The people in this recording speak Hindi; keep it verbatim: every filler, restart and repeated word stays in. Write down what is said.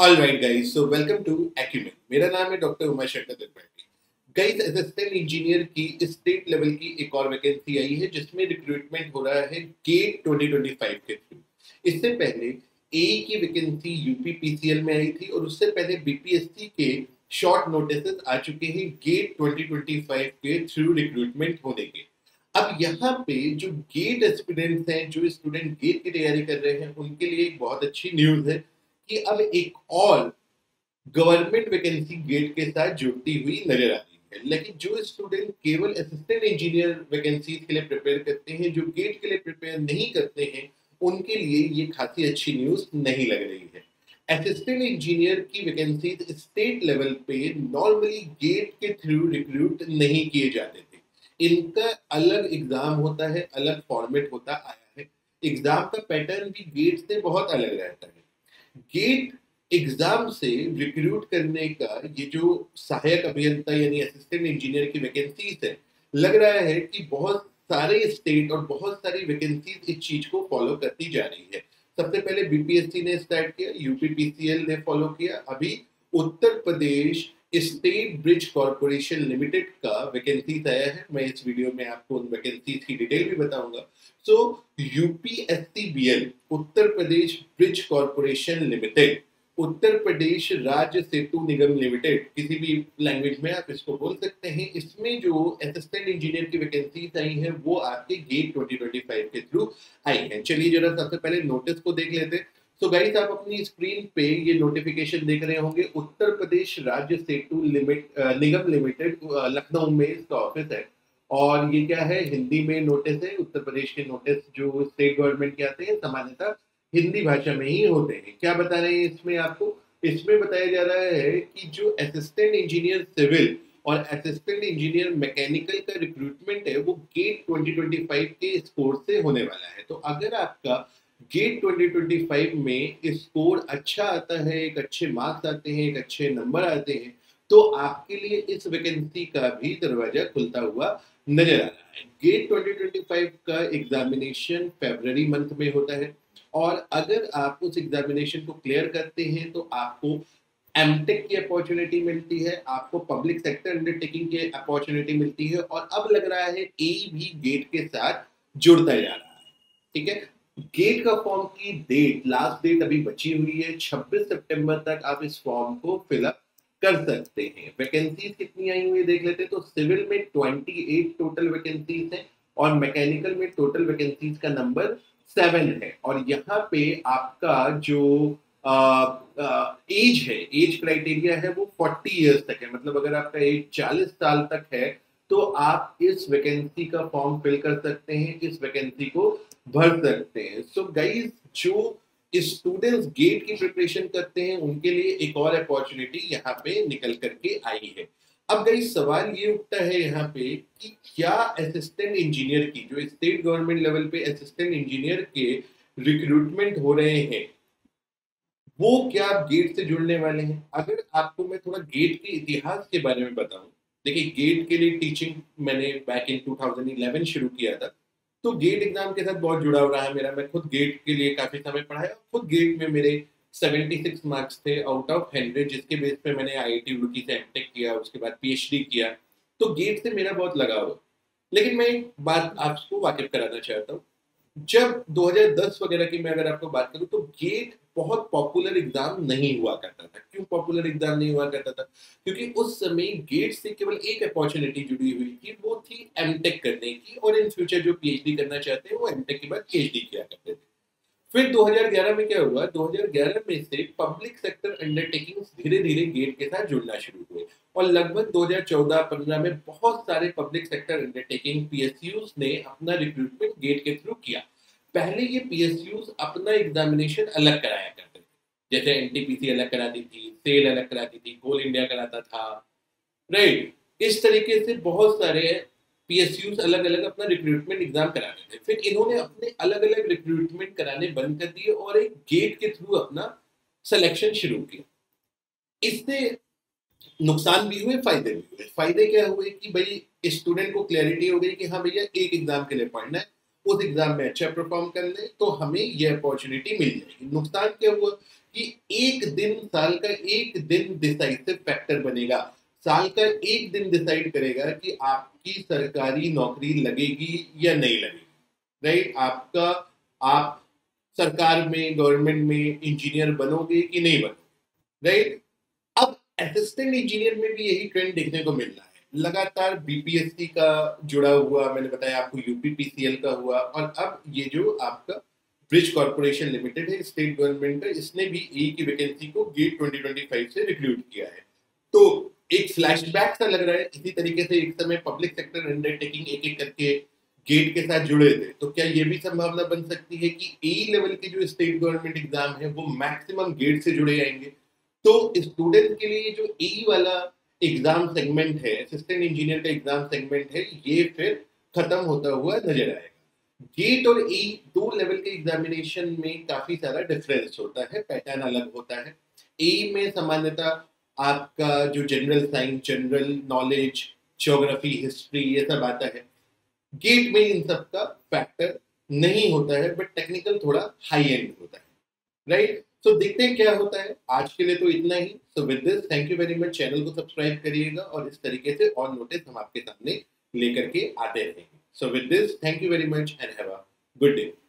All right guys, so welcome to Acumen. मेरा नाम है doctor Uma Shankar Tripathi. Guys, assistant engineer की स्टेट लेवल की एक और वैकेंसी आई है जिसमें रिक्रूटमेंट हो रहा है गेट ट्वेंटी ट्वेंटी फाइव के थ्रू। इससे पहले ए की वैकेंसी यूपी पीसीएल में आई थी और उससे पहले बीपीएससी के शॉर्ट नोटिस आ चुके हैं गेट ट्वेंटी ट्वेंटी फाइव के थ्रू रिक्रूटमेंट होने के। अब यहाँ पे जो गेट एस्पिरेंट्स हैं, जो स्टूडेंट गेट की तैयारी कर रहे हैं, उनके लिए एक बहुत अच्छी न्यूज है कि अब एक और गवर्नमेंट वैकेंसी गेट के साथ जुड़ती हुई नजर आ रही है। लेकिन जो स्टूडेंट केवल असिस्टेंट इंजीनियर वैकेंसी के लिए प्रिपेयर करते हैं, जो गेट के लिए प्रिपेयर नहीं करते हैं, उनके लिए ये खासी अच्छी न्यूज नहीं लग रही है। असिस्टेंट इंजीनियर की वैकेंसी स्टेट लेवल पे नॉर्मली गेट के थ्रू रिक्रूट नहीं किए जाते थे। इनका अलग एग्जाम होता है, अलग फॉर्मेट होता आया है। एग्जाम का पैटर्न भी गेट से बहुत अलग रहता है। गेट एग्जाम से रिक्रूट करने का ये जो सहायक अभियंता यानी असिस्टेंट इंजीनियर की वैकेंसीज है, लग रहा है कि बहुत सारे स्टेट और बहुत सारी वैकेंसीज इस चीज को फॉलो करती जा रही है। सबसे पहले बीपीएससी ने स्टार्ट किया, यूपी पीसीएल ने फॉलो किया, अभी Uttar Pradesh state bridge corporation limited का वैकेंसीज आया है। मैं इस वीडियो में आपको उन वैकेंसीज की डिटेल भी बताऊंगा। So UPSCBL, Uttar Pradesh bridge corporation limited, Uttar Pradesh Rajya Setu निगम लिमिटेड, किसी भी लैंग्वेज में आप इसको बोल सकते हैं। इसमें जो असिस्टेंट इंजीनियर की वैकेंसीज आई हैं वो आपके गेट ट्वेंटी ट्वेंटी फाइव के थ्रू आई हैं। चलिए जरा सबसे पहले नोटिस को देख लेते हैं। तो गाइस, आप अपनी स्क्रीन पे ये नोटिफिकेशन देख रहे होंगे। उत्तर प्रदेश राज्य सेतु लिमिट निगम लिमिटेड, लखनऊ में इसका ऑफिस है। और ये क्या है, हिंदी में नोटिस है। उत्तर प्रदेश के नोटिस जो स्टेट गवर्नमेंट के आते हैं सामान्यतः हिंदी भाषा में ही होते हैं। क्या बता रहे हैं इसमें आपको? इसमें बताया जा रहा है कि जो असिस्टेंट इंजीनियर सिविल और असिस्टेंट इंजीनियर मैकेनिकल का रिक्रूटमेंट है वो गेट ट्वेंटी ट्वेंटी फाइव के स्कोर से होने वाला है। तो अगर आपका गेट ट्वेंटी ट्वेंटी फाइव में स्कोर अच्छा आता है, एक अच्छे मार्क्स आते हैं, एक अच्छे नंबर आते हैं, तो आपके लिए इस वैकेंसी का भी दरवाजा खुलता हुआ नजर आ रहा है। गेट ट्वेंटी ट्वेंटी फाइव का एग्जामिनेशन फरवरी मंथ में होता है और अगर आप उस एग्जामिनेशन को क्लियर करते हैं तो आपको एमटेक की अपॉर्चुनिटी मिलती है, आपको पब्लिक सेक्टर अंडरटेकिंग की अपॉर्चुनिटी मिलती है और अब लग रहा है ए भी गेट के साथ जुड़ता जा रहा है। ठीक है, गेट का फॉर्म की डेट, लास्ट डेट अभी बची हुई है, छब्बीस सितंबर तक आप इस फॉर्म को फिलअप कर सकते हैं। वैकेंसीज कितनी आई हुई देख लेते हैं। तो सिविल में अट्ठाईस टोटल वैकेंसीज हैं और मैकेनिकल में टोटल वैकेंसीज का नंबर सेवन है। और यहाँ पे आपका जो एज है, एज क्राइटेरिया है वो चालीस इयर्स तक है। मतलब अगर आपका एज चालीस साल तक है तो आप इस वैकेंसी का फॉर्म फिल कर सकते हैं, इस वैकेंसी को भर सकते हैं। सो गाइज, जो स्टूडेंट्स गेट की प्रिपरेशन करते हैं उनके लिए एक और अपॉर्चुनिटी यहाँ पे निकल करके आई है। अब गाइस, सवाल ये उठता है यहाँ पे कि क्या असिस्टेंट इंजीनियर की, जो स्टेट गवर्नमेंट लेवल पे असिस्टेंट इंजीनियर के रिक्रूटमेंट हो रहे हैं, वो क्या गेट से जुड़ने वाले हैं? अगर आपको मैं थोड़ा गेट के इतिहास के बारे में बताऊं, देखिए गेट के लिए टीचिंग मैंने back in two thousand eleven शुरू किया था, तो गेट एग्जाम के साथ बहुत जुड़ाव रहा है मेरा। मैं खुद गेट के लिए काफी समय पढ़ाया, खुद गेट में मेरे छिहत्तर मार्क्स थे आउट ऑफ हंड्रेड, जिसके बेस पे मैंने आईआईटी रुड़की से एमटेक किया, उसके बाद पीएचडी किया। तो गेट से मेरा बहुत लगाव है। लेकिन मैं एक बात आपको वाकिफ कराना चाहता हूँ। जब दो हज़ार दस वगैरह की मैं अगर आपको बात करूं तो गेट बहुत पॉपुलर एग्जाम नहीं हुआ करता था। क्यों पॉपुलर एग्जाम नहीं हुआ करता था? क्योंकि उस समय गेट से केवल एक अपॉर्चुनिटी जुड़ी हुई थी, वो थी एमटेक करने की, और इन फ्यूचर जो पीएचडी करना चाहते हैं वो एमटेक के बाद पीएचडी किया करते थे। फिर दो हज़ार ग्यारह में क्या हुआ, दो हज़ार ग्यारह में से पब्लिक सेक्टर अंडरटेकिंग्स धीरे धीरे गेट के साथ जुड़ना शुरू हुए और लगभग दो हज़ार चौदह पंद्रह में बहुत सारे पब्लिक सेक्टर अंडरटेकिंग पीएसयूज ने अपना रिक्रूटमेंट गेट के थ्रू किया। पहले ये पीएसयूज अपना एग्जामिनेशन अलग कराया करते थे, जैसे एनटीपीसी अलग कराती थी, सेल अलग कराती थी, कोल इंडिया कराता था, राइट। इस तरीके से बहुत सारे पीएसयूज अलग अलग अपना रिक्रूटमेंट एग्जाम कराते थे। फिर इन्होंने अपने अलग अलग रिक्रूटमेंट कराने बंद कर दिए और एक गेट के थ्रू अपना सिलेक्शन शुरू किया। इससे नुकसान भी हुए, फायदे भी हुए। फायदे क्या हुए कि भाई स्टूडेंट को क्लैरिटी हो गई कि हाँ भैया एक एग्जाम के लिए पढ़ना है उस एग्जाम में अच्छा परफॉर्म कर ले तो हमें ये अपॉर्चुनिटी मिल जाएगी। नुकसान क्या हुआ कि एक दिन, साल का एक दिन डिसाइसिव फैक्टर बनेगा। साल का एक दिन डिसाइड करेगा कि आपकी सरकारी नौकरी लगेगी या नहीं लगेगी, राइट। आपका आप सरकार में, गवर्नमेंट में इंजीनियर बनोगे कि नहीं बनोगे, राइट। अब असिस्टेंट इंजीनियर में भी यही ट्रेंड देखने को मिल रहा है। लगातार बीपीएससी का जुड़ा हुआ, मैंने बताया आपको यूपीपीसीएल का हुआ, और अब ये जो आपका ब्रिज कॉर्पोरेशन लिमिटेड है स्टेट गवर्नमेंट का, इसने भी ए की वैकेंसी को गेट ट्वेंटी ट्वेंटी फाइव से रिक्रूट किया है। तो एक फ्लैशबैक सा लग रहा है। इसी तरीके से एक समय पब्लिक सेक्टर अंडरटेकिंग एक एक करके गेट के साथ जुड़े थे, तो क्या ये भी संभावना बन सकती है कि ए लेवल के जो स्टेट गवर्नमेंट एग्जाम है वो मैक्सिमम गेट से जुड़े आएंगे। तो स्टूडेंट के लिए जो ए वाला एग्जाम सेगमेंट है, असिस्टेंट इंजीनियर का एग्जाम सेगमेंट है, ये फिर खत्म होता हुआ नजर आएगा। गेट और ई दो लेवल के एग्जामिनेशन में काफी सारा डिफरेंस होता है, पैटर्न अलग होता है। ए में सामान्यतः आपका जो general science, general knowledge, geography, history, ये सब आता है। गेट में इन सब का फैक्टर नहीं होता है, बट टेक्निकल थोड़ा हाई एंड होता है, राइट। सो देखते हैं क्या होता है। आज के लिए तो इतना ही। So with this, thank you very much. Channel को सब्सक्राइब करिएगा और इस तरीके से और नोटिस हम आपके सामने लेकर के आते रहेंगे। So with this, thank you very much and have a good day.